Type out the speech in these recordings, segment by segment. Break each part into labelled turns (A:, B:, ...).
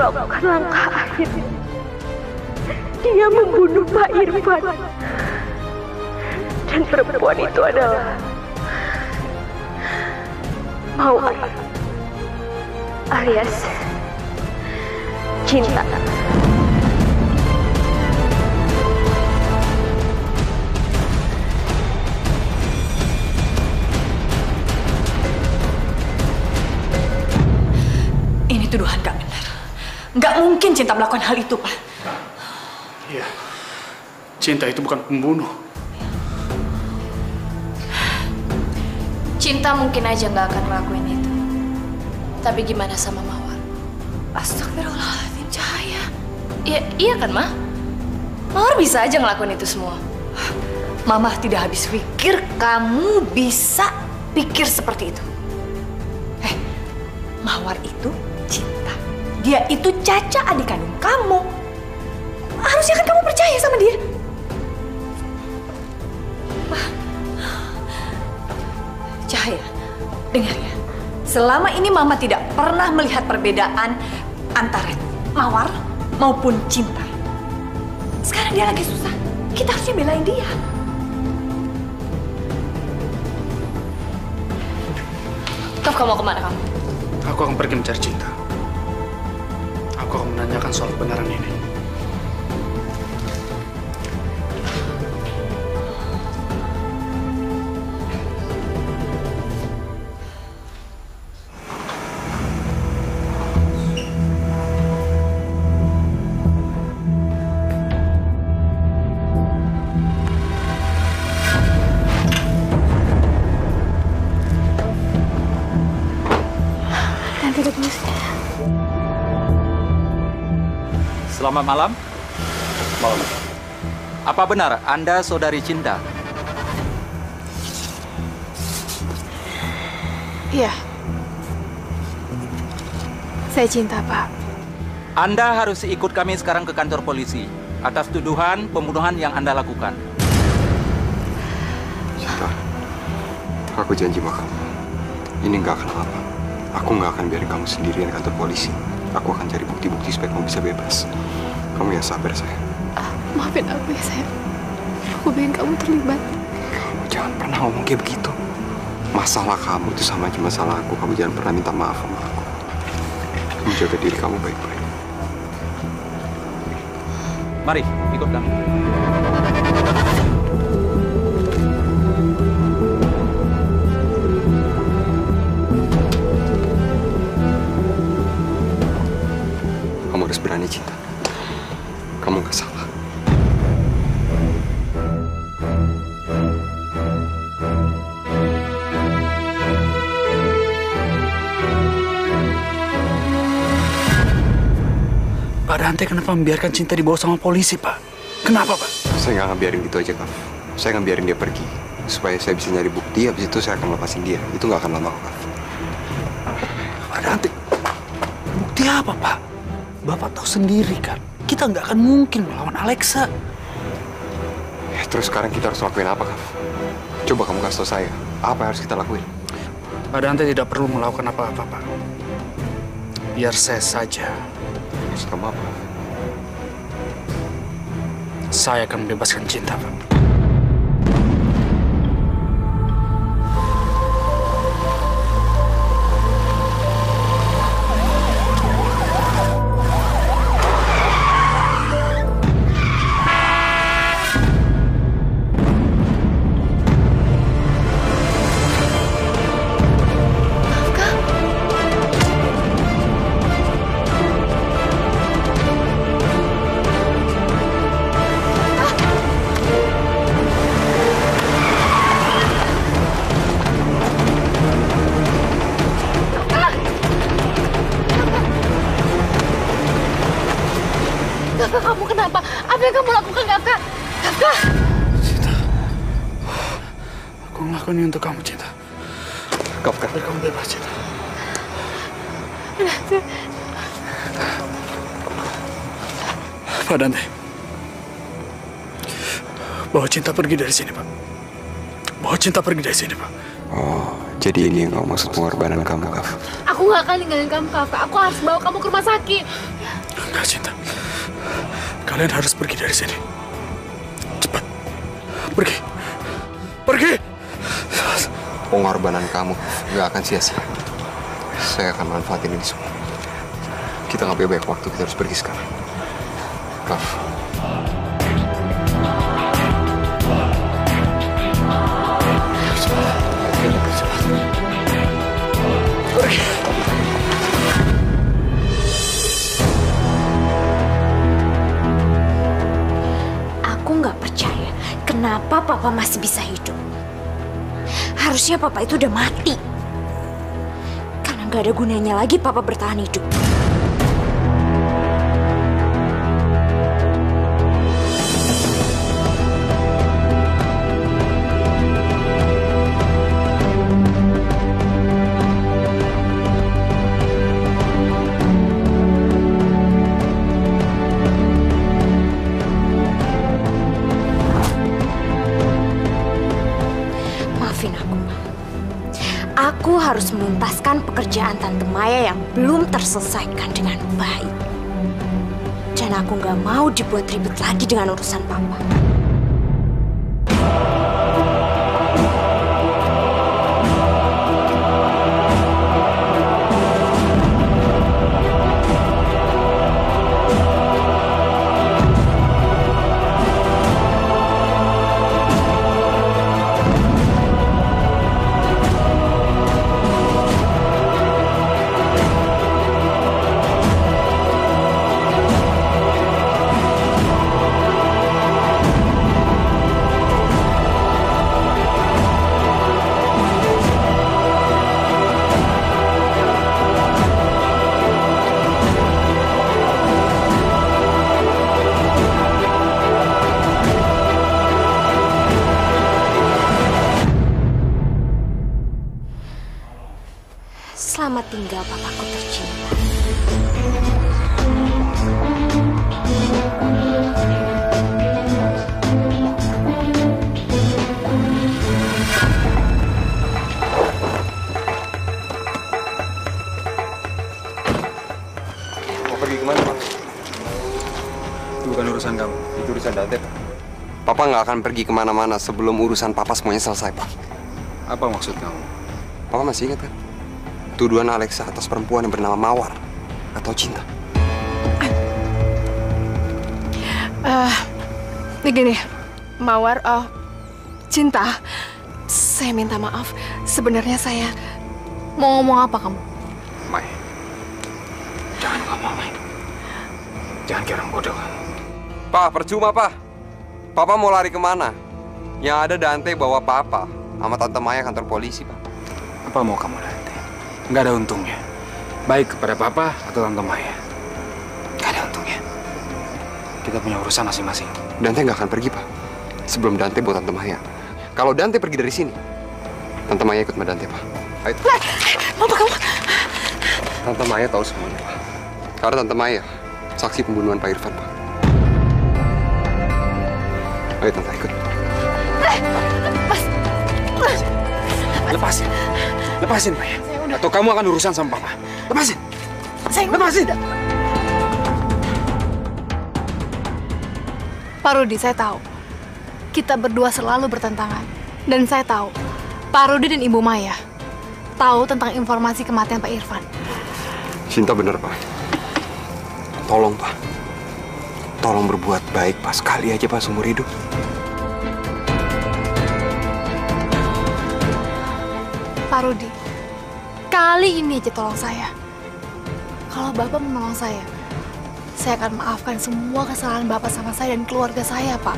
A: melakukan langkah akhir. Dia membunuh Pak Irfan. Dan perempuan itu adalah Mawar alias Cinta.
B: Ini tuduhan gak benar. Gak mungkin Cinta melakukan hal itu, Pak.
C: Iya, Cinta itu bukan pembunuh.
D: Cinta mungkin aja nggak akan ngelakuin itu. Tapi gimana sama Mawar?
B: Astagfirullahaladzim, Cahaya.
D: Iya kan, Ma? Mawar bisa aja ngelakuin itu semua.
B: Mama tidak habis pikir kamu bisa pikir seperti itu. Mawar itu Cinta. Dia itu Caca, adik kandung kamu. Harusnya kan kamu percaya sama dia. Cahaya, dengar ya. Selama ini Mama tidak pernah melihat perbedaan antara Mawar maupun Cinta. Sekarang dia lagi susah. Kita harusnya belain dia.
D: Toh kamu kemana kamu?
C: Aku akan pergi mencari Cinta. Aku akan menanyakan soal kebenaran ini.
E: Selamat malam. Malam. Apa benar Anda saudari Cinta?
F: Iya. Saya Cinta, Pak.
E: Anda harus ikut kami sekarang ke kantor polisi atas tuduhan pembunuhan yang Anda lakukan.
G: Cinta, aku janji sama kamu. Ini nggak akan lama. Aku nggak akan biarin kamu sendirian di kantor polisi. Aku akan cari bukti-bukti supaya kamu bisa bebas. Kamu yang sabar, sayang.
F: Maafin aku ya, sayang. Aku bikin kamu terlibat.
G: Kamu jangan pernah ngomong kayak begitu. Masalah kamu itu sama aja masalah aku. Kamu jangan pernah minta maaf sama aku. Kamu jaga diri kamu baik-baik.
E: Mari, ikut kami.
G: Kamu harus berani, Cinta. Kamu gak salah.
C: Pak Dante kenapa membiarkan Cinta dibawa sama polisi, Pak? Kenapa, Pak?
G: Saya nggak akan biarin gitu aja, Kak. Saya akan biarin dia pergi. Supaya saya bisa nyari bukti, habis itu saya akan lepasin dia. Itu nggak akan lama, Kak.
C: Pak Dante, bukti apa, Pak? Bapak tahu sendiri kan, kita nggak akan mungkin melawan Alexa.
G: Ya, terus sekarang kita harus lakuin apa, Kak? Coba kamu kasih tau saya, apa yang harus kita lakuin?
C: Pak Dante tidak perlu melakukan apa-apa, Pak. Biar saya saja.
G: Maksud kamu apa?
C: Saya akan membebaskan Cinta, Pak.
D: Kakak, kamu kenapa? Apa yang kamu lakukan, Kakak? Kakak!
C: Cinta, aku ngelakuin ini untuk kamu, Cinta.
G: Kafka.
C: Biar kamu bebas, Cinta. Pak Dante, bawa Cinta pergi dari sini, Pak. Bawa Cinta pergi dari sini, Pak.
G: Oh, jadi ini yang kamu maksud pengorbanan kamu, Kaf?
D: Aku nggak akan ninggalin kamu, Kakak. Aku harus bawa kamu ke rumah sakit.
C: Cinta, kalian harus pergi dari sini. Cepat, pergi, pergi.
G: Pengorbanan kamu nggak akan sia-sia. Saya akan manfaatin ini semua. Kita nggak punya banyak waktu, kita harus pergi sekarang. Kaf.
C: Pergi.
A: Aku nggak percaya kenapa Papa masih bisa hidup. Harusnya Papa itu udah mati. Karena nggak ada gunanya lagi Papa bertahan hidup. Aku harus menuntaskan pekerjaan Tante Maya yang belum terselesaikan dengan baik. Dan aku nggak mau dibuat ribet lagi dengan urusan Papa. Selamat tinggal papaku tercinta.
G: Mau pergi kemana, Pak?
C: Itu bukan urusan kamu.
G: Itu urusan Dante, Pak. Papa nggak akan pergi kemana-mana sebelum urusan Papa semuanya selesai, Pak.
C: Apa maksud kamu?
G: Papa masih ingat kan? Tuduhan Alexa atas perempuan yang bernama Mawar atau Cinta.
F: Ini gini, Mawar, Cinta, saya minta maaf. Sebenarnya saya mau ngomong apa kamu?
C: Mai, jangan ngomong, Mai. Jangan kira orang bodoh.
G: Pak, percuma, Pak. Papa mau lari kemana? Yang ada Dante bawa Papa sama Tante Maya kantor polisi, Pak.
C: Apa mau kamu Dante? Nggak ada untungnya. Baik kepada Papa atau Tante Maya. Nggak ada untungnya. Kita punya urusan masing-masing.
G: Dante nggak akan pergi, Pak. Sebelum Dante bawa Tante Maya. Kalau Dante pergi dari sini, Tante Maya ikut sama Dante, Pak. Ayo.
F: Mama kamu?
G: Tante Maya tahu semuanya, Pak. Karena Tante Maya saksi pembunuhan Pak Irfan, Pak. Ayo, Tante, ikut.
C: Lepasin. Lepasin, Maya. Atau kamu akan urusan sama Papa. Lepasin. Lepasin.
F: Pak Rudi, saya tahu. Kita berdua selalu bertentangan. Dan saya tahu, Pak Rudi dan Ibu Maya tahu tentang informasi kematian Pak Irfan.
G: Cinta bener, Pak. Tolong, Pak. Tolong berbuat baik, Pak. Sekali aja, Pak, seumur hidup.
F: Pak Rudi, kali ini aja tolong saya. Kalau Bapak menolong saya akan maafkan semua kesalahan Bapak sama saya dan keluarga saya, Pak.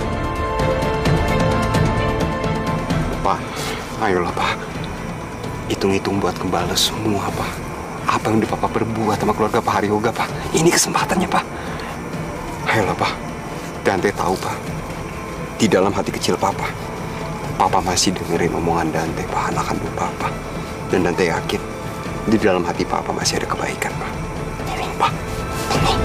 G: Pak, ayolah, Pak. Hitung-hitung buat kembali semua, Pak. Apa yang udah Papa berbuat sama keluarga Pak Haryoga, Pak. Ini kesempatannya, Pak. Ayolah, Pak. Dante tahu, Pak. Di dalam hati kecil Papa, Papa masih dengerin omongan Dante, Pak, anak kandung Papa. Dan Dante yakin, di dalam hati Papa masih ada kebaikan, Pak. Tolong, Pak. Tolong.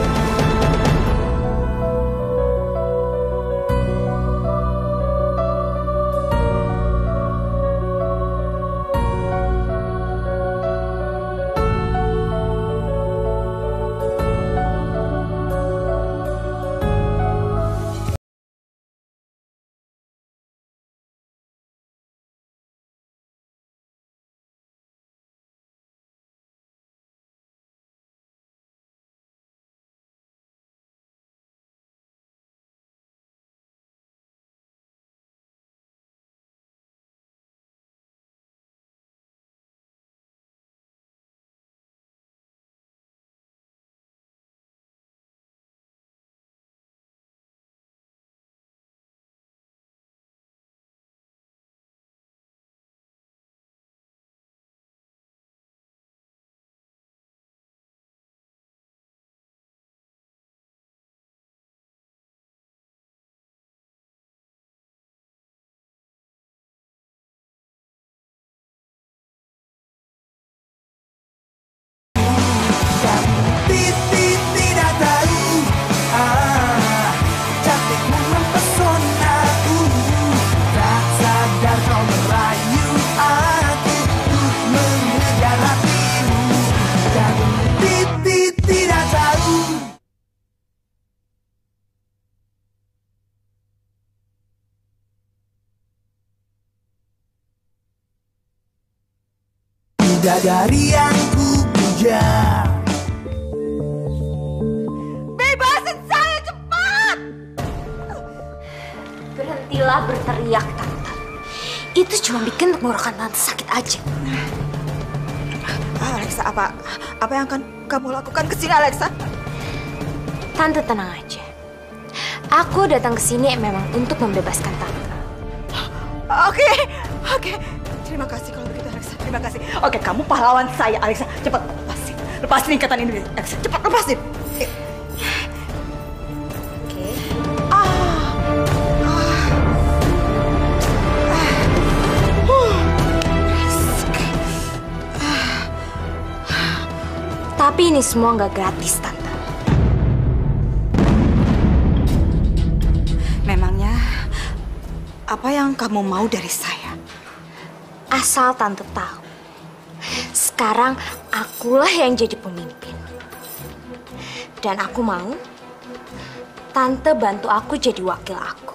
H: bidadari yang ku puja.
B: Bebasin saya cepat!
A: Berhentilah berteriak, Tante. Itu cuma bikin tenggorokan Tante sakit aja.
B: Alexa, apa yang akan kamu lakukan ke sini, Alexa?
A: Tante tenang aja. Aku datang ke sini memang untuk membebaskan Tante.
B: Oke. Terima kasih kalau begitu, Alexa. Terima kasih. Oke, kamu pahlawan saya, Alexa. Cepat lepasin ikatan ini, Alexa. Cepat lepasin.
A: Oke. Tapi ini semua nggak gratis, Tante.
B: Memangnya apa yang kamu mau dari saya?
A: Asal Tante tahu, sekarang akulah yang jadi pemimpin. Dan aku mau Tante bantu aku jadi wakil aku.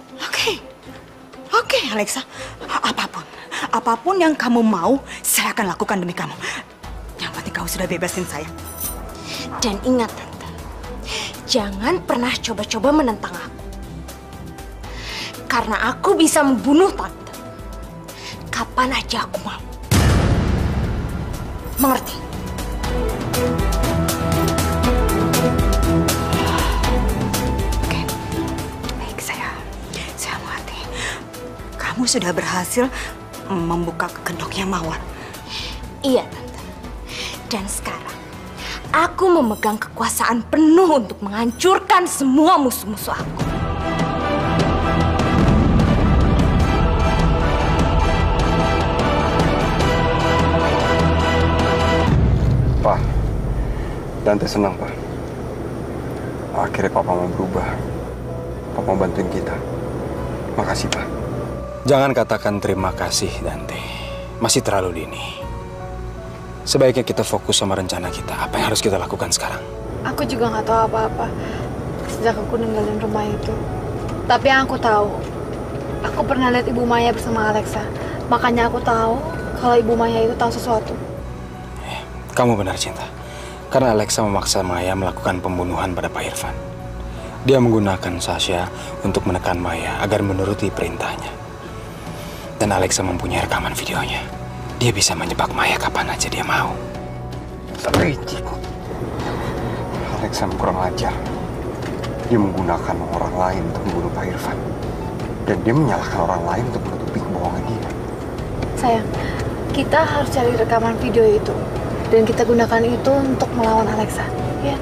B: Oke, Alexa. Apapun yang kamu mau, saya akan lakukan demi kamu. Yang penting kamu sudah bebasin saya.
A: Dan ingat, Tante, jangan pernah coba-coba menentang aku. Karena aku bisa membunuh Tante kapan aja aku mau. Mengerti?
B: Oke. Baik, saya mengerti. Kamu sudah berhasil membuka kedoknya Mawar.
A: Iya, Tante. Dan sekarang aku memegang kekuasaan penuh untuk menghancurkan semua musuh-musuh aku.
G: Pak, Tante senang, Pak. Akhirnya Papa mau berubah. Papa mau bantuin kita. Makasih, Pak.
C: Jangan katakan terima kasih, Dante. Masih terlalu dini. Sebaiknya kita fokus sama rencana kita. Apa yang harus kita lakukan sekarang?
F: Aku juga nggak tahu apa-apa sejak aku ninggalin rumah itu. Tapi yang aku tahu, aku pernah lihat Ibu Maya bersama Alexa. Makanya aku tahu kalau Ibu Maya itu tahu sesuatu.
C: Kamu benar, Cinta. Karena Alexa memaksa Maya melakukan pembunuhan pada Pak Irfan. Dia menggunakan Sasha untuk menekan Maya agar menuruti perintahnya. Dan Alexa mempunyai rekaman videonya. Dia bisa menjebak Maya kapan aja dia mau.
G: Licik. Alexa kurang ajar. Dia menggunakan orang lain untuk membunuh Pak Irfan. Dan dia menyalahkan orang lain untuk menutupi kebohongan dia.
F: Sayang, kita harus cari rekaman video itu. Dan kita gunakan itu untuk melawan Alexa, ya?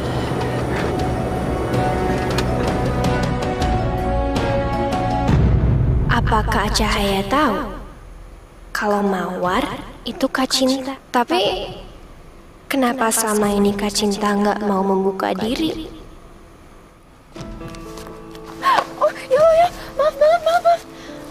I: Apakah Cahaya tahu kalau Mawar itu Kak Cinta? Tapi kenapa selama ini Kak Cinta nggak mau membuka diri?
F: Oh, ya, maaf banget, maaf.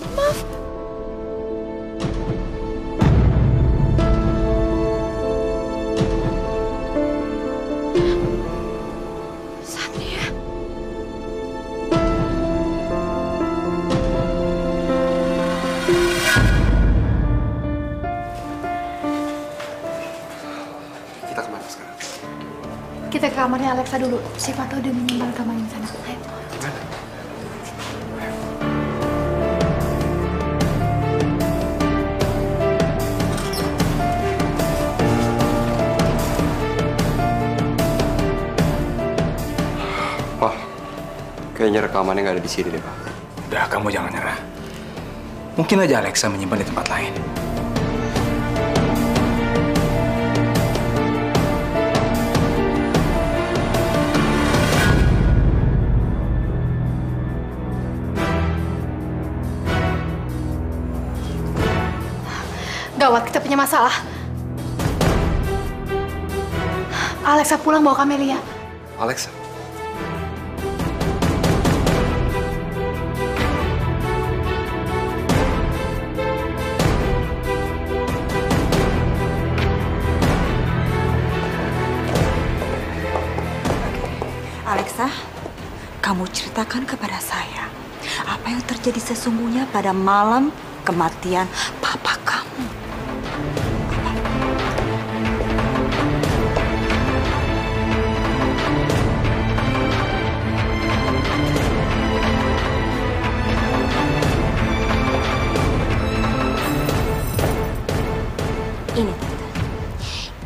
F: Kita ke kamarnya Alexa dulu. Siapa tahu dia menyimpan rekaman di sana. Ayo.
G: Pak, kayaknya rekamannya nggak ada di sini deh, Pak.
C: Udah, kamu jangan nyerah. Mungkin aja Alexa menyimpan di tempat lain.
F: Gawat, kita punya masalah. Alexa pulang bawa Camelia.
G: Alexa?
B: Alexa, kamu ceritakan kepada saya apa yang terjadi sesungguhnya pada malam kematian papa kamu.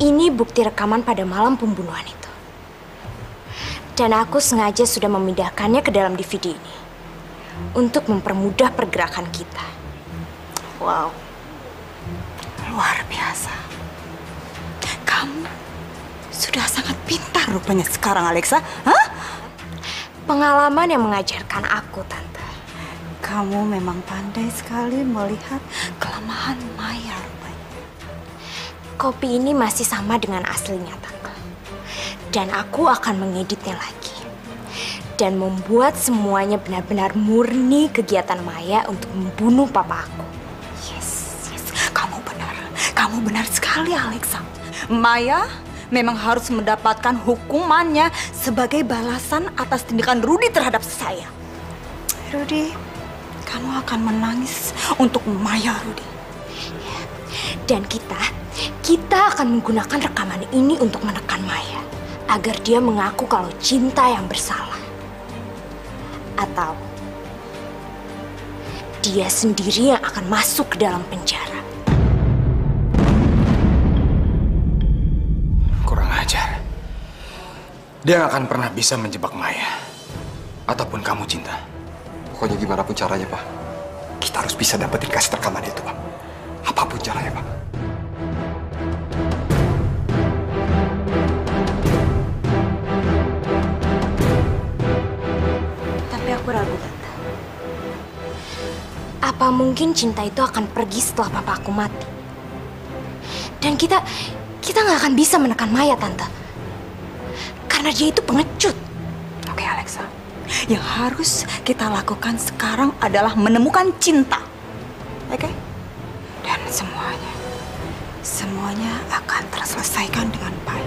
A: Ini bukti rekaman pada malam pembunuhan itu. Dan aku sengaja sudah memindahkannya ke dalam DVD ini untuk mempermudah pergerakan kita.
B: Wow, luar biasa. Kamu sudah sangat pintar rupanya sekarang, Alexa. Hah?
A: Pengalaman yang mengajarkan aku, Tante.
B: Kamu memang pandai sekali melihat kelemahan Maya rupanya.
A: Kopi ini masih sama dengan aslinya, Tante. Dan aku akan mengeditnya lagi. Dan membuat semuanya benar-benar murni kegiatan Maya untuk membunuh papa aku.
B: Yes, kamu benar. Kamu benar sekali, Alexa. Maya memang harus mendapatkan hukumannya sebagai balasan atas tindakan Rudy terhadap saya. Rudy, kamu akan menangis untuk Maya, Rudy.
A: Dan kita akan menggunakan rekaman ini untuk menekan Maya agar dia mengaku kalau Cinta yang bersalah. Atau dia sendiri yang akan masuk ke dalam penjara.
C: Kurang ajar. Dia nggak akan pernah bisa menjebak Maya. Ataupun kamu, Cinta.
G: Pokoknya gimana pun caranya, Pak. Kita harus bisa dapetin kaset rekaman itu, Pak. Apapun caranya, Pak.
A: Tapi aku ragu, Tante. Apa mungkin Cinta itu akan pergi setelah papa aku mati? Dan kita nggak akan bisa menekan Maya, Tante. Karena dia itu pengecut.
B: Oke, Alexa. Yang harus kita lakukan sekarang adalah menemukan Cinta. Oke? Dan semuanya akan terselesaikan dengan baik.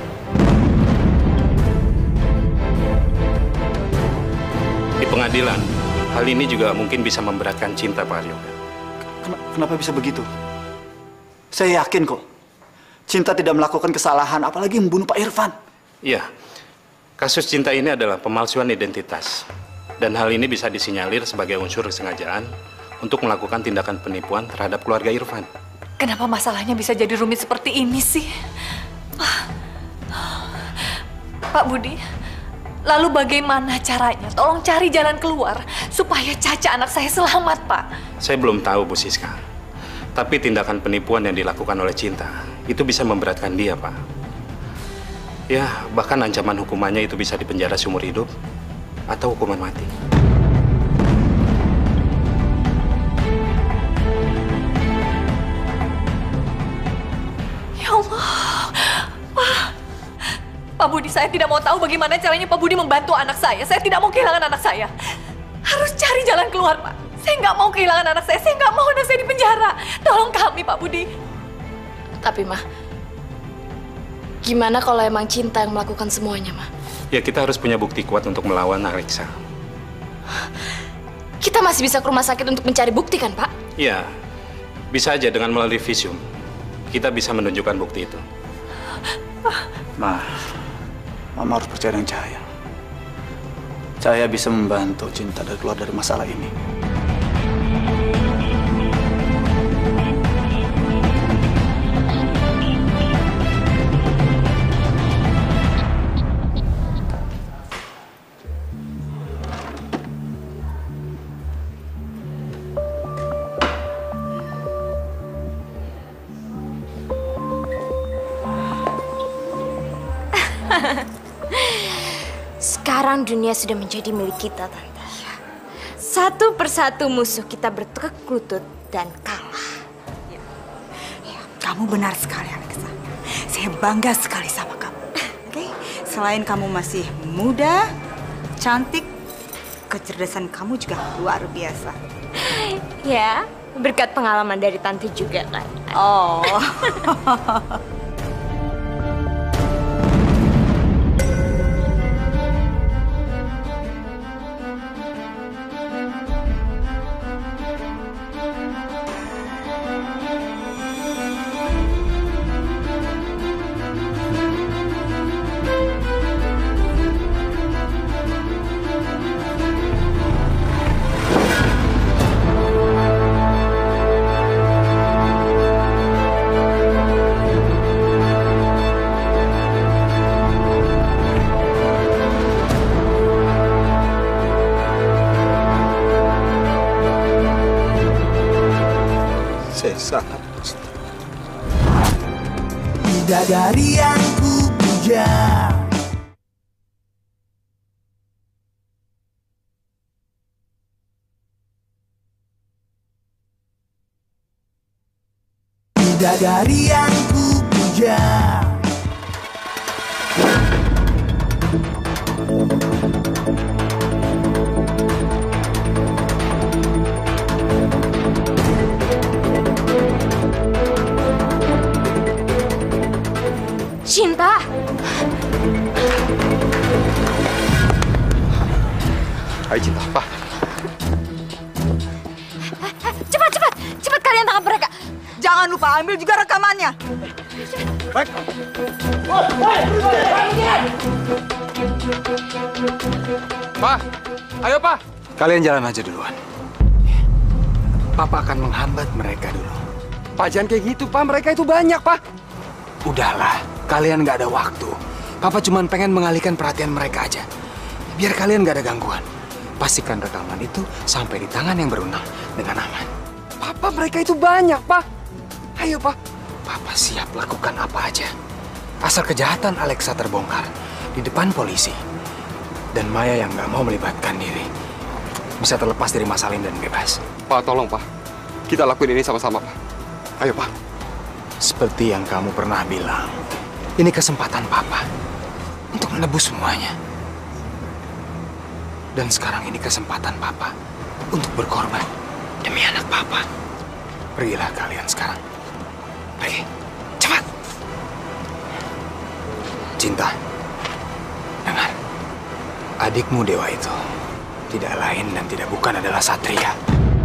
J: Di pengadilan, hal ini juga mungkin bisa memberatkan Cinta, Pak Aryo.
K: Kenapa bisa begitu? Saya yakin kok, Cinta tidak melakukan kesalahan, apalagi membunuh Pak Irfan.
J: Iya, kasus Cinta ini adalah pemalsuan identitas. Dan hal ini bisa disinyalir sebagai unsur kesengajaan untuk melakukan tindakan penipuan terhadap keluarga Irfan.
B: Kenapa masalahnya bisa jadi rumit seperti ini sih? Pak Budi, lalu bagaimana caranya? Tolong cari jalan keluar supaya Caca anak saya selamat, Pak.
J: Saya belum tahu, Bu Siska. Tapi tindakan penipuan yang dilakukan oleh Cinta itu bisa memberatkan dia, Pak. Ya, bahkan ancaman hukumannya itu bisa dipenjara seumur hidup atau hukuman mati.
B: Ya Allah, Pak Budi, saya tidak mau tahu bagaimana caranya Pak Budi membantu anak saya. Saya tidak mau kehilangan anak saya. Harus cari jalan keluar, Pak. Saya nggak mau kehilangan anak saya. Saya nggak mau anak saya di penjara. Tolong kami, Pak Budi.
D: Tapi, Ma, gimana kalau emang Cinta yang melakukan semuanya, Ma?
J: Ya, kita harus punya bukti kuat untuk melawan Alexa.
D: Kita masih bisa ke rumah sakit untuk mencari bukti, kan, Pak?
J: Ya, bisa aja dengan melalui visum. Kita bisa menunjukkan bukti itu.
K: Mama harus percaya dengan Cahaya. Cahaya bisa membantu Cinta keluar dari masalah ini.
A: Sekarang dunia sudah menjadi milik kita, Tante. Satu persatu musuh kita bertekuk lutut dan kalah.
B: Kamu benar sekali, Alexa. Saya bangga sekali sama kamu. Oke? Selain kamu masih muda, cantik, kecerdasan kamu juga luar biasa.
A: Ya, berkat pengalaman dari Tante juga, kan?
B: Oh.
C: Saya sangat mencintai.
H: Bidadari yang ku puja, bidadari yang ku puja.
A: Cinta.
G: Ayo Cinta, Pak.
B: Cepat kalian tangkap mereka. Jangan lupa ambil juga rekamannya.
C: Baik. Pak, ayo Pak. Kalian jalan aja duluan. Papa akan menghambat mereka dulu. Pak, jangan kayak gitu, Pak. Mereka itu banyak, Pak. Udahlah, kalian nggak ada waktu. Papa cuma pengen mengalihkan perhatian mereka aja. Biar kalian nggak ada gangguan. Pastikan rekaman itu sampai di tangan yang berwenang dengan aman. Papa, mereka itu banyak, Pak. Ayo, Pak. Papa siap lakukan apa aja. Asal kejahatan Alexa terbongkar di depan polisi. Dan Maya yang nggak mau melibatkan diri bisa terlepas dari masalah ini dan bebas.
G: Pak, tolong, Pak. Kita lakuin ini sama-sama, Pak. Ayo, Pak.
C: Seperti yang kamu pernah bilang, ini kesempatan Papa untuk menebus semuanya. Dan sekarang ini kesempatan Papa untuk berkorban demi anak Papa. Pergilah kalian sekarang. Pergi. Cepat. Cinta. Dengar. Adikmu Dewa itu tidak lain dan tidak bukan adalah Satria.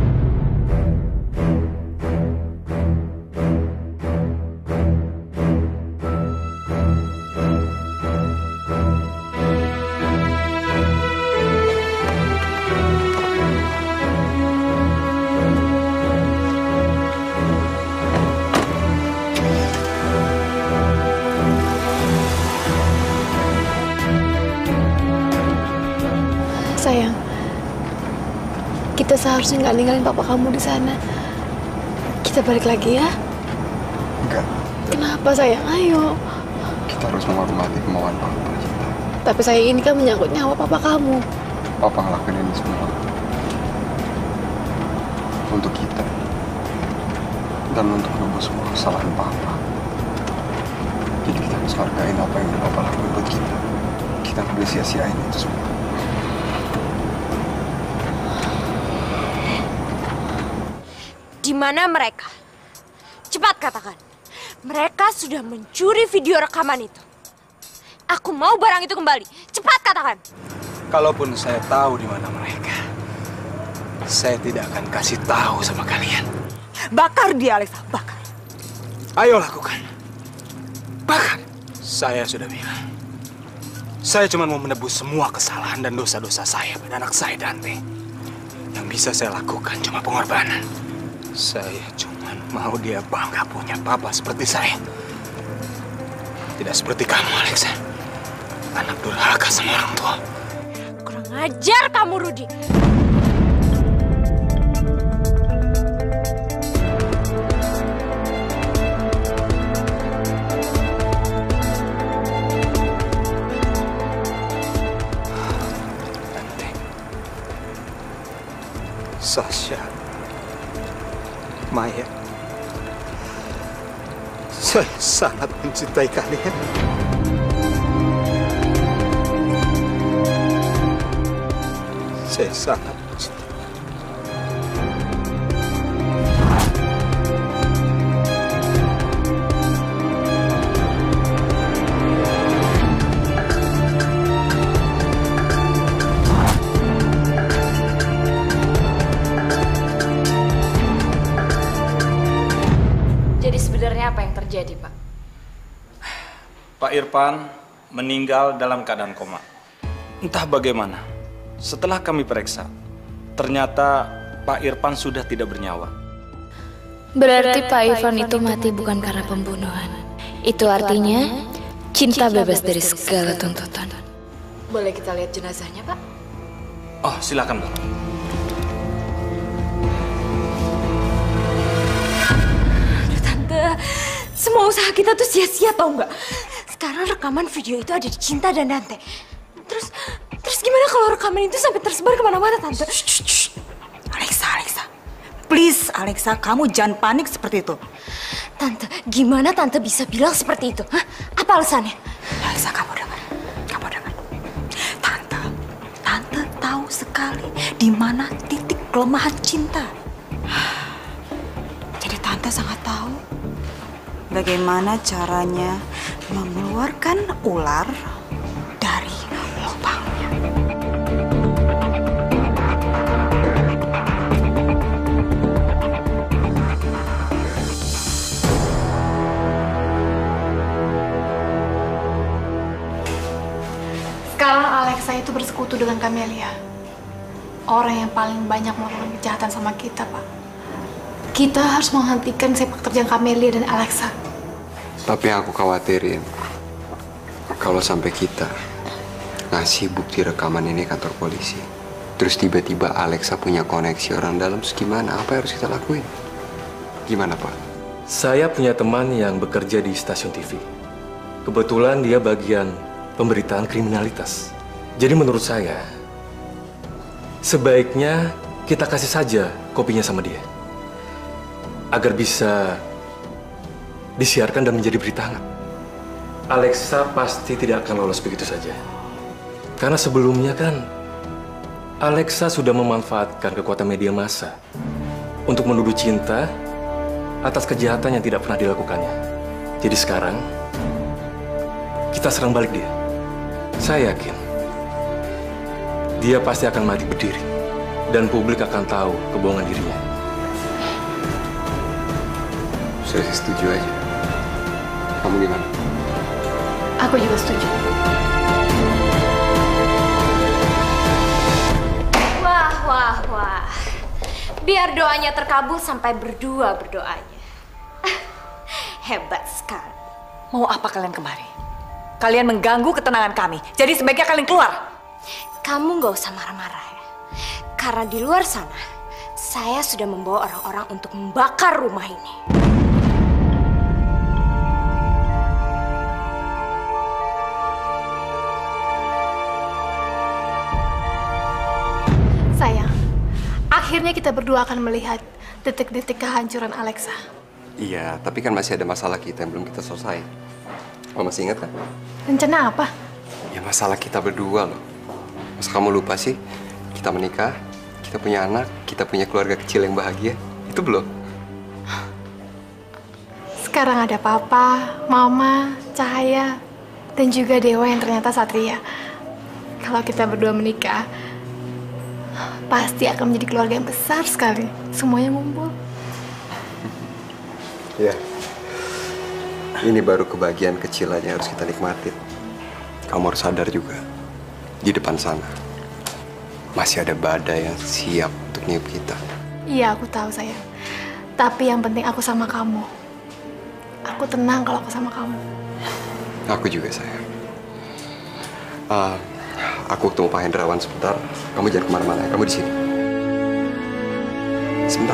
F: Sayang, kita seharusnya nggak ninggalin papa kamu di sana. Kita balik lagi ya.
G: Enggak.
F: Kenapa sayang? Ayo.
G: Kita harus menghormati kemauan Papa, Cinta.
F: Tapi sayang, ini kan menyangkut nyawa papa kamu.
G: Papa ngelakuin ini semua untuk kita dan untuk menebus semua kesalahan Papa. Jadi kita harus hargain apa yang udah Papa lakuin buat kita. Kita nggak boleh sia-siain itu semua.
A: Di mana mereka? Cepat katakan. Mereka sudah mencuri video rekaman itu. Aku mau barang itu kembali. Cepat katakan.
C: Kalaupun saya tahu di mana mereka, saya tidak akan kasih tahu sama kalian.
B: Bakar dia, Alexa. Bakar.
C: Ayo lakukan. Bakar. Saya sudah bilang. Saya cuma mau menebus semua kesalahan dan dosa-dosa saya pada anak saya, Dante. Yang bisa saya lakukan cuma pengorbanan. Saya cuma mau dia bangga punya papa seperti saya. Tidak seperti kamu, Alexa. Anak durhaka sama orang tua.
A: Kurang ajar kamu, Rudy.
C: Dante. Sasha. Maya, saya sangat mencintai kalian. Saya sangat mencintai.
B: Apa yang terjadi, Pak?
J: Pak Irfan meninggal dalam keadaan koma. Entah bagaimana, setelah kami periksa, ternyata Pak Irfan sudah tidak bernyawa.
D: Berarti Pak Irfan itu mati bukan karena pembunuhan. Itu artinya Cinta bebas dari segala tuntutan.
B: Boleh kita lihat jenazahnya, Pak?
J: Oh, silakan, Pak.
A: Tante, semua usaha kita tuh sia-sia tau nggak? Sekarang rekaman video itu ada di Cinta dan Dante. Terus gimana kalau rekaman itu sampai tersebar kemana-mana, Tante?
B: Alexa. Please, Alexa, kamu jangan panik seperti itu.
A: Tante, gimana Tante bisa bilang seperti itu? Hah? Apa alasannya?
B: Alexa, kamu dengar. Tante tahu sekali di mana titik kelemahan Cinta. Jadi Tante sangat tahu bagaimana caranya mengeluarkan ular dari lubangnya.
F: Sekarang Alexa itu bersekutu dengan Camelia. Orang yang paling banyak melakukan kejahatan sama kita, Pak. Kita harus menghentikan sepak terjang Camelia dan Alexa.
G: Tapi yang aku khawatirin, kalau sampai kita ngasih bukti rekaman ini kantor polisi, terus tiba-tiba Alexa punya koneksi orang dalam, terus gimana? Apa yang harus kita lakuin? Gimana, Pak?
J: Saya punya teman yang bekerja di stasiun TV. Kebetulan dia bagian pemberitaan kriminalitas. Jadi menurut saya, sebaiknya kita kasih saja kopinya sama dia. Agar bisa disiarkan dan menjadi berita hangat. Alexa pasti tidak akan lolos begitu saja. Karena sebelumnya kan, Alexa sudah memanfaatkan kekuatan media massa untuk menuduh Cinta atas kejahatan yang tidak pernah dilakukannya. Jadi sekarang, kita serang balik dia. Saya yakin dia pasti akan mati berdiri dan publik akan tahu kebohongan dirinya.
G: Saya setuju aja. Kamu gimana?
F: Aku juga setuju.
A: Wah. Biar doanya terkabul sampai berdua berdoanya. Hebat sekali.
B: Mau apa kalian kemari? Kalian mengganggu ketenangan kami. Jadi sebaiknya kalian keluar.
A: Kamu nggak usah marah-marah ya. Karena di luar sana, saya sudah membawa orang-orang untuk membakar rumah ini.
F: Sayang, akhirnya kita berdua akan melihat detik-detik kehancuran Alexa.
G: Iya, tapi kan masih ada masalah kita yang belum kita selesai. Kamu masih ingat kan?
F: Rencana apa?
G: Ya masalah kita berdua loh. Masa kamu lupa sih? Kita menikah, kita punya anak, kita punya keluarga kecil yang bahagia. Itu belum?
F: Sekarang ada Papa, Mama, Cahaya, dan juga Dewa yang ternyata Satria. Kalau kita berdua menikah, pasti akan menjadi keluarga yang besar sekali. Semuanya ngumpul.
G: Ya. Ini baru kebahagiaan kecil aja yang harus kita nikmatin. Kamu harus sadar juga, di depan sana masih ada badai yang siap untuk niup kita.
F: Iya, aku tahu sayang. Tapi yang penting aku sama kamu. Aku tenang kalau aku sama kamu.
G: Aku juga sayang. Aku ketemu Pak Hendrawan sebentar. Kamu jangan kemana-mana. Kamu di sini. Sebentar.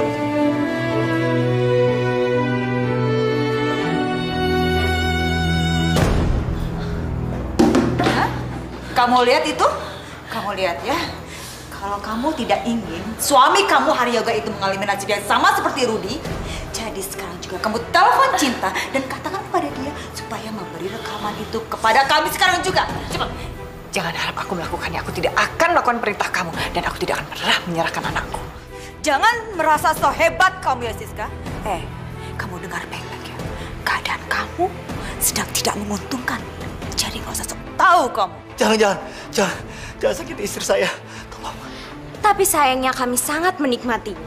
B: Kamu lihat itu? Kamu lihat ya. Kalau kamu tidak ingin suami kamu Haryoga itu mengalami nasib yang sama seperti Rudy, jadi sekarang juga kamu telepon Cinta dan katakan kepada dia supaya memberi rekaman itu kepada kami sekarang juga. Cepat. Jangan harap aku melakukannya. Aku tidak akan melakukan perintah kamu dan aku tidak akan pernah menyerahkan anakku. Jangan merasa so hebat kamu ya, Siska. Kamu dengar baik-baik ya. Keadaan kamu sedang tidak menguntungkan. Jadi nggak usah sok tahu kamu.
K: Jangan sakiti istri saya. Tolong.
A: Tapi sayangnya kami sangat menikmati.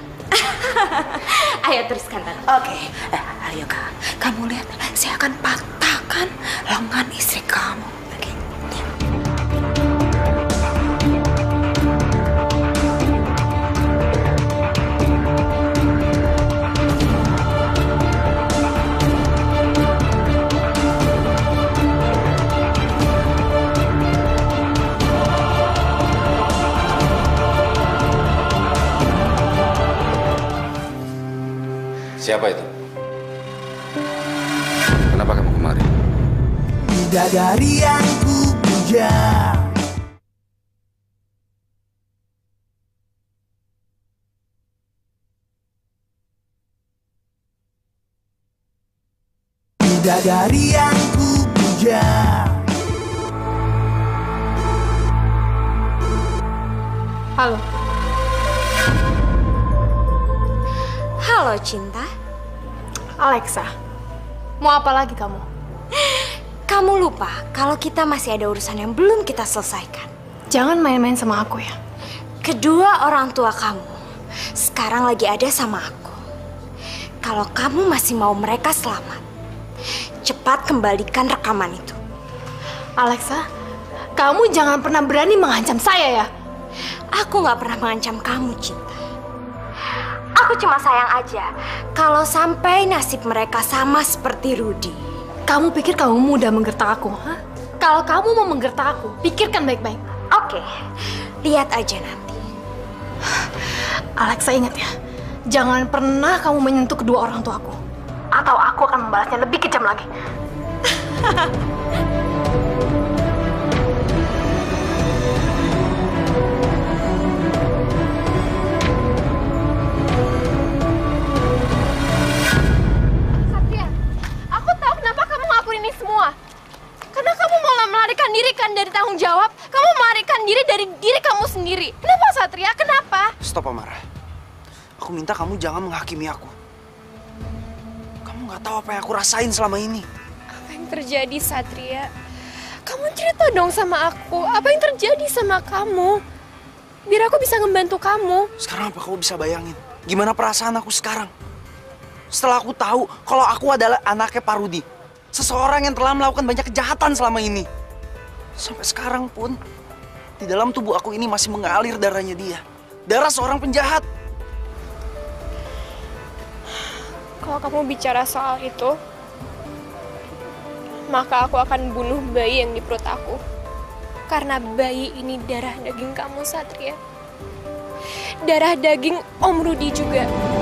A: Ayo teruskan, Tante.
B: Oke. Haryoga, kamu lihat, saya akan patahkan lengan istri kamu. Oke.
J: Siapa itu?
G: kemari.
H: Bidadari yang ku puja. Bidadari yang ku puja.
F: Halo.
A: Halo, Cinta.
F: Alexa, mau apa lagi kamu?
A: Kamu lupa kalau kita masih ada urusan yang belum kita selesaikan.
F: Jangan main-main sama aku ya.
A: Kedua orang tua kamu sekarang lagi ada sama aku. Kalau kamu masih mau mereka selamat, cepat kembalikan rekaman itu.
F: Alexa, kamu jangan pernah berani mengancam saya ya.
A: Aku nggak pernah mengancam kamu, Cinta. Aku cuma sayang aja kalau sampai nasib mereka sama seperti Rudy.
F: Kamu pikir kamu mudah menggertak aku, ha? Kalau kamu mau menggertak aku, pikirkan baik-baik.
A: Oke, lihat aja nanti.
F: Alexa, ingat ya, jangan pernah kamu menyentuh kedua orang tuaku, atau aku akan membalasnya lebih kejam lagi.
I: Ini semua karena kamu mau melarikan diri kan dari tanggung jawab. Kamu melarikan diri dari diri kamu sendiri. Kenapa, Satria? Kenapa?
L: Stop, Amara. Aku minta kamu jangan menghakimi aku. Kamu nggak tahu apa yang aku rasain selama ini.
I: Apa yang terjadi, Satria? Kamu cerita dong sama aku. Apa yang terjadi sama kamu? Biar aku bisa ngebantu kamu.
L: Sekarang apa kamu bisa bayangin? Gimana perasaan aku sekarang? Setelah aku tahu kalau aku adalah anaknya Pak Rudy. Seseorang yang telah melakukan banyak kejahatan selama ini. Sampai sekarang pun, di dalam tubuh aku ini masih mengalir darahnya dia. Darah seorang penjahat.
I: Kalau kamu bicara soal itu, maka aku akan bunuh bayi yang di perut aku. Karena bayi ini darah daging kamu, Satria. Darah daging Om Rudy juga.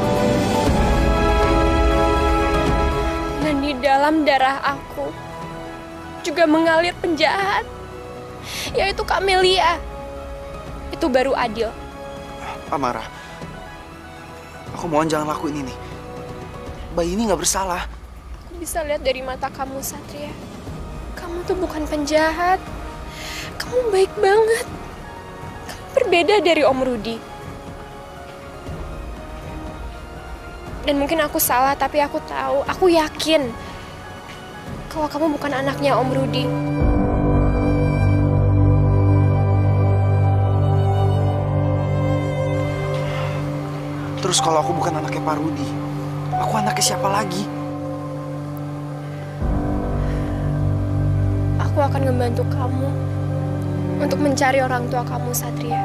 I: Dan di dalam darah aku juga mengalir penjahat, yaitu Camelia. Itu baru adil.
L: Amara, aku mohon jangan lakuin ini. Bayi ini nggak bersalah.
I: Aku bisa lihat dari mata kamu, Satria. Kamu tuh bukan penjahat. Kamu baik banget. Kamu berbeda dari Om Rudy. Dan mungkin aku salah, tapi aku tahu, aku yakin kalau kamu bukan anaknya Om Rudy.
L: Terus kalau aku bukan anaknya Pak Rudy, aku anaknya siapa lagi?
I: Aku akan membantu kamu untuk mencari orang tua kamu, Satria.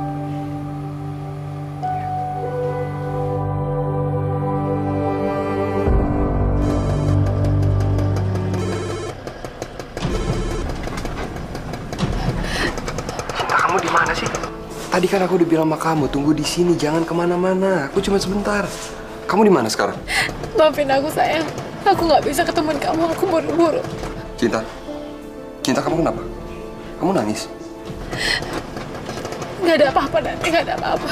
G: Tadi kan aku udah bilang sama kamu, tunggu di sini, jangan kemana-mana. Aku cuma sebentar. Kamu di mana sekarang?
I: Maafin aku, sayang. Aku nggak bisa ketemu kamu, aku buru-buru.
G: Cinta, Cinta, kamu kenapa? Kamu nangis?
I: Nggak ada apa-apa, nanti nggak ada apa-apa.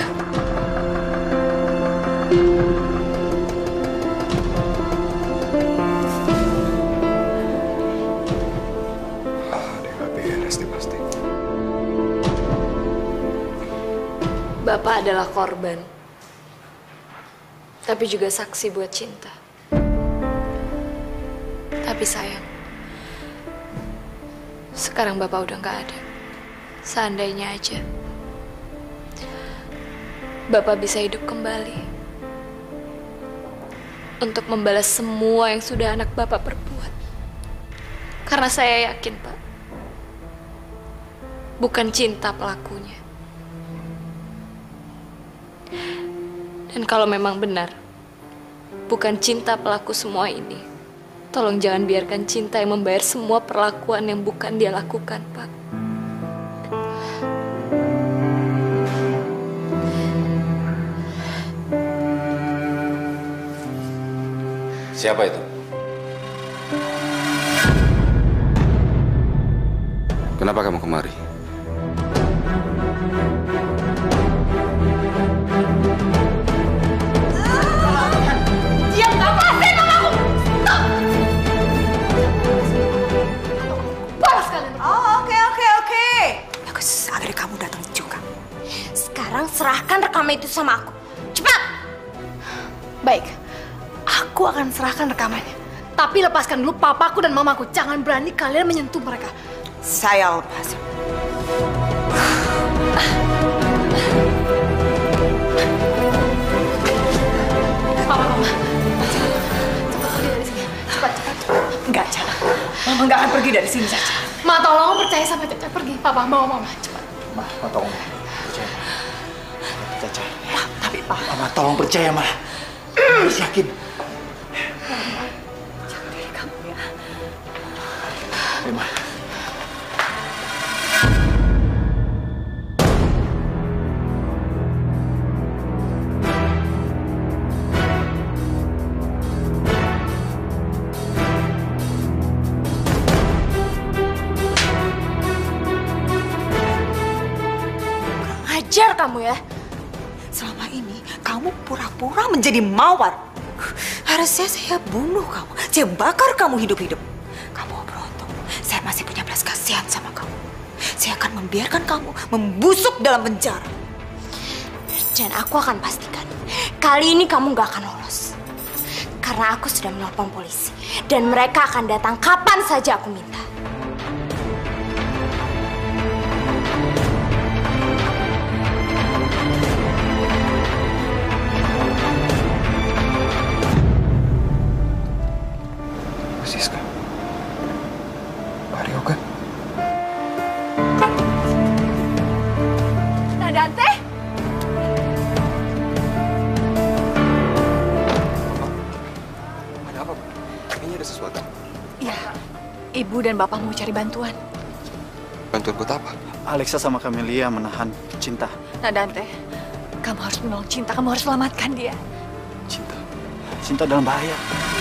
G: Dia nggak beres nih pasti.
D: Bapak adalah korban, tapi juga saksi buat Cinta. Tapi sayang, sekarang Bapak udah nggak ada. Seandainya aja, Bapak bisa hidup kembali untuk membalas semua yang sudah anak Bapak perbuat. Karena saya yakin, Pak, bukan Cinta pelakunya. Dan kalau memang benar, bukan Cinta pelaku semua ini, tolong jangan biarkan Cinta yang membayar semua perlakuan yang bukan dia lakukan, Pak.
G: Siapa itu? Kenapa kamu kemari?
B: Diam, kamu lepasin mamaku! Stop! Balas kalian.
A: Oh, oke. Bagus, akhirnya kamu datang juga. Sekarang serahkan rekaman itu sama aku. Cepat!
F: Baik, aku akan serahkan rekamannya. Tapi lepaskan dulu papaku dan mamaku. Jangan berani kalian menyentuh mereka.
A: Saya lepas.
F: Papa, mama. Cepat pergi dari sini. Cepat.
B: Enggak, jangan. Mama nggak akan pergi dari sini saja.
F: Ma, tolong percaya sampai Caca pergi. Papa, bawa mama. Cepat.
K: Ma, tolong. Percaya, Ma. Caca.
B: Tapi, Pak.
K: Mama, tolong percaya, Ma. Harus yakin.
B: Jangan dari kamu ya.
K: Ayo, Ma.
A: Ajar kamu ya.
B: Selama ini kamu pura-pura menjadi mawar. Harusnya saya bunuh kamu. Saya bakar kamu hidup-hidup. Kamu beruntung. Saya masih punya belas kasihan sama kamu. Saya akan membiarkan kamu membusuk dalam penjara.
A: Dan aku akan pastikan kali ini kamu gak akan lolos. Karena aku sudah menelpon polisi. Dan mereka akan datang kapan saja aku minta.
G: Siska. Pak Aryoga.
F: Nah, Dante.
G: Ada apa, Bu? Kayaknya ada sesuatu.
F: Iya, ibu dan bapak mau cari bantuan.
G: Bantuan buat apa?
K: Alexa sama Camelia menahan Cinta.
F: Nah, Dante, kamu harus menolong Cinta. Kamu harus selamatkan dia.
K: Cinta dalam bahaya.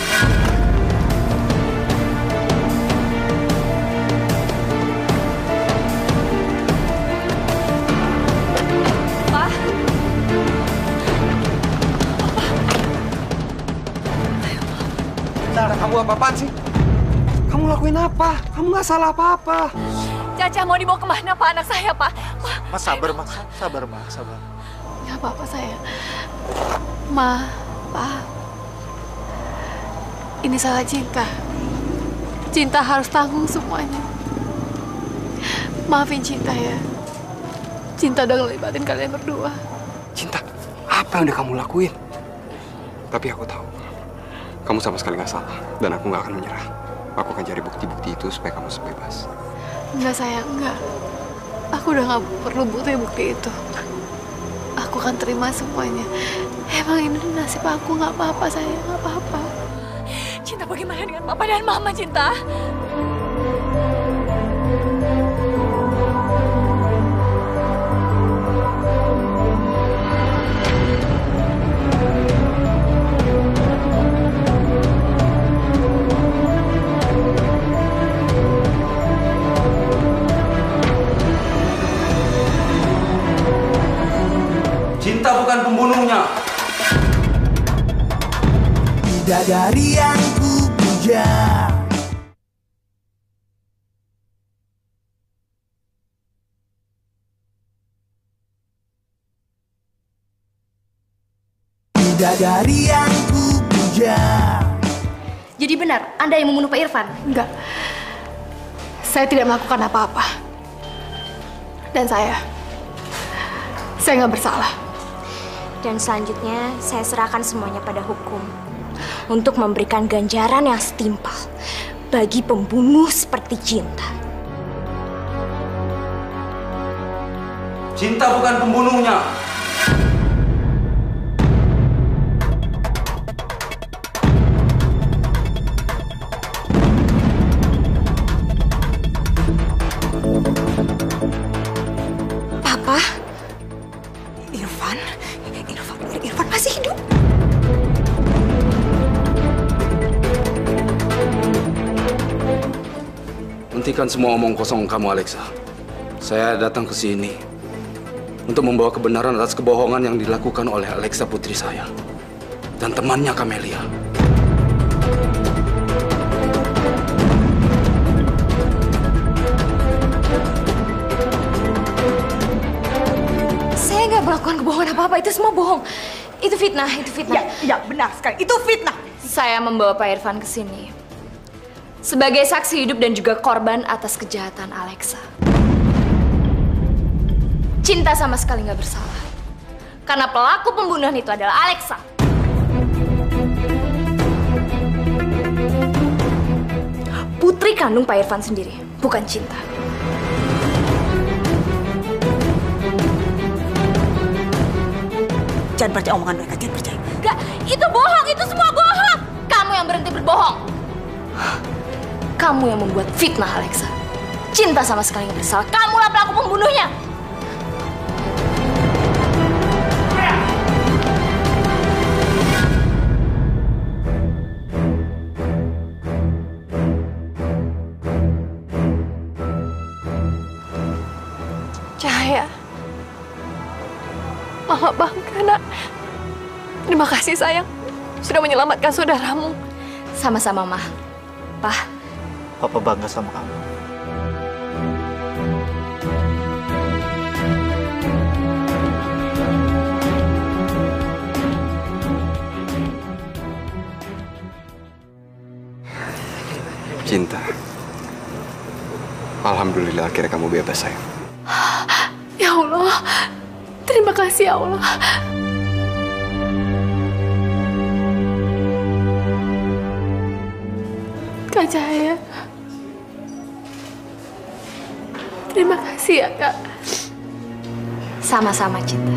G: Cinta, kamu apa-apaan sih? Kamu lakuin apa? Kamu nggak salah apa-apa.
F: Caca mau dibawa kemana, Pak? Anak saya, Pak.
K: Mas, sabar, Mas. Sabar, Mas. Sabar.
F: Nggak apa-apa, saya. Ma, Pak. Ini salah Cinta. Cinta harus tanggung semuanya. Maafin Cinta ya. Cinta udah ngelibatin kalian berdua.
G: Cinta, apa yang udah kamu lakuin? Tapi aku tahu, kamu sama sekali nggak salah. Dan aku nggak akan menyerah. Aku akan cari bukti-bukti itu supaya kamu bebas.
F: Enggak, sayang, enggak. Aku udah gak perlu butuh bukti itu. Aku akan terima semuanya. Emang ini nasib aku, nggak apa-apa, sayang, nggak apa-apa.
B: Cinta, bagaimana dengan papa dan mama, Cinta?
E: Cinta bukan pembunuhnya.
H: Bidadari yang ku puja. Bidadari yang ku puja.
F: Jadi benar, Anda yang membunuh Pak Irfan? Enggak. Saya tidak melakukan apa-apa. Dan saya nggak bersalah.
A: Dan selanjutnya saya serahkan semuanya pada hukum untuk memberikan ganjaran yang setimpal bagi pembunuh seperti Cinta.
E: Cinta bukan pembunuhnya.
B: Papa? Irfan masih hidup?
M: hentikan semua omong kosong kamu, Alexa. Saya datang ke sini untuk membawa kebenaran atas kebohongan yang dilakukan oleh Alexa putri saya dan temannya Camelia.
A: Saya nggak melakukan kebohongan apa-apa, itu semua bohong. Itu fitnah, itu fitnah.
B: Ya, benar sekali. Itu fitnah.
D: Saya membawa Pak Irfan ke sini sebagai saksi hidup dan juga korban atas kejahatan Alexa. Cinta sama sekali nggak bersalah. Karena pelaku pembunuhan itu adalah Alexa. Putri kandung Pak Irfan sendiri, bukan Cinta.
B: Jangan percaya omongan mereka, jangan percaya.
D: Enggak, itu bohong, itu semua bohong. Kamu yang berhenti berbohong. Kamu yang membuat fitnah Alexa. Cinta sama sekali nggak bersalah. Kamulah pelaku pembunuhnya.
F: Cahaya, Mama bangga, Nak. Terima kasih, sayang. Sudah menyelamatkan saudaramu.
D: Sama-sama, Ma. Pak.
K: Papa bangga sama kamu.
G: Cinta. Alhamdulillah akhirnya kamu bebas, sayang.
F: Ya Allah, terima kasih ya Allah. Kak Cahaya, terima kasih ya Kak.
D: Sama-sama, Cinta.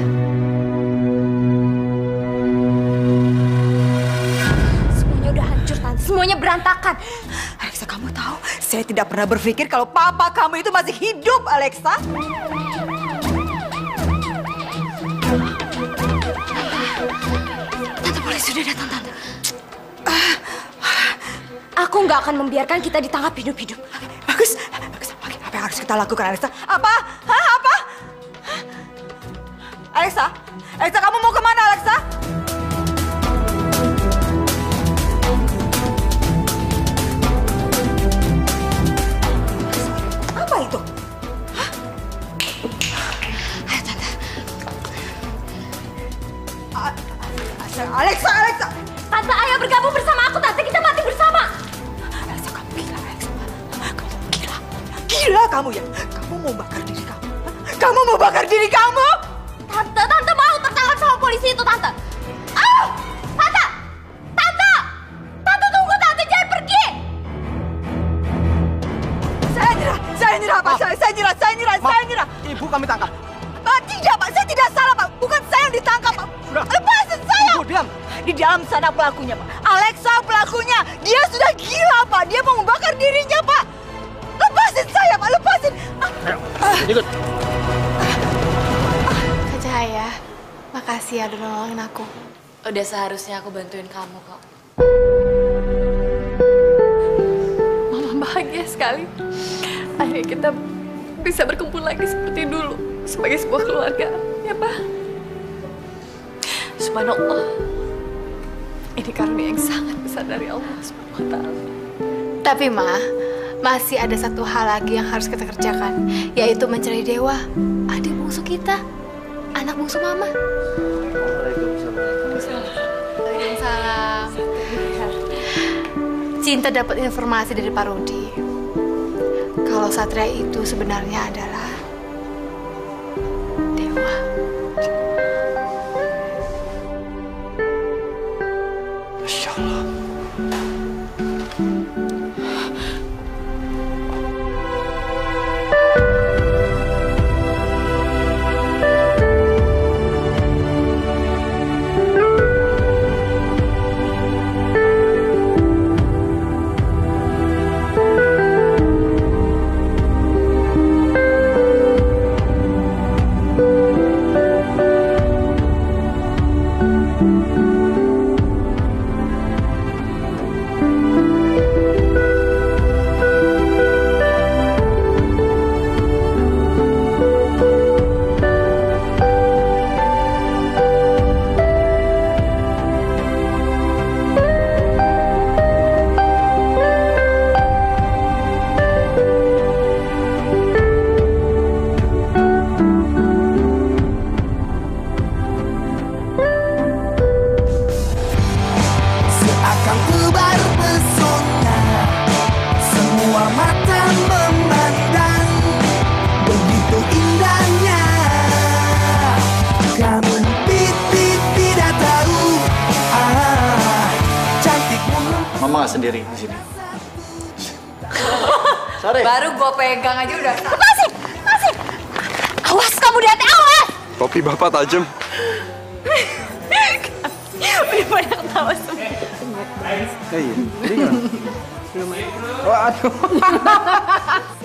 B: Semuanya udah hancur, Tante. Semuanya berantakan. Alexa, kamu tahu, saya tidak pernah berpikir kalau papa kamu itu masih hidup, Alexa.
A: Tante, polisi sudah datang, Tante. Aku nggak akan membiarkan kita ditangkap hidup-hidup.
B: Bagus. Oke, apa yang harus kita lakukan, Alexa? Apa? Hah? Apa? Alexa, kamu mau kemana, Alexa? Apa itu? Hah?
A: Ayo, Tante.
B: Alexa!
A: Tante, ayo bergabung bersama aku, Tante. Kita mati bersama.
B: Alexa, kamu gila, Alexa. Kamu gila. Gila kamu ya? Kamu mau bakar diri kamu? Kamu mau bakar diri kamu?
A: Tante mau tertangkap sama polisi itu, Tante. Tante tunggu, Tante, jangan pergi.
B: Saya nyerah, Pak. Saya nyerah.
L: Ibu kami tangkap.
B: Pak, tidak, Pak. Saya tidak salah, Pak. Bukan saya yang ditangkap, Pak. Lepasin saya.
L: Ibu, diam.
B: Di dalam sana pelakunya, Pak. Alexa pelakunya. Dia sudah gila, Pak. Dia mau membakar dirinya, Pak. Lepasin saya, Pak. Lepasin.
M: Ikut.
F: Kak Cahaya, makasih ya udah nolongin aku.
D: Udah seharusnya aku bantuin kamu kok.
F: Mama bahagia sekali. Akhirnya kita bisa berkumpul lagi seperti dulu. Sebagai sebuah keluarga. Ya, Pak? Subhanallah. Ini karunia yang sangat besar dari Allah Subhanahu wa Ta'ala. Tapi, Ma, masih ada satu hal lagi yang harus kita kerjakan, yaitu mencari Dewa, adik bungsu kita, anak bungsu Mama. Waalaikumsalam. Cinta dapat informasi dari Pak Rudi kalau Satria itu sebenarnya adalah Dewa.
G: Masya Allah.
K: sendiri di sini. Sorry.
B: Baru gue pegang aja udah.
A: Lepasin! Lepasin! Awas kamu di hati, awas!
G: Topi Bapak tajam.
A: Udah pada ketawa semua.
K: Iya. Waduh.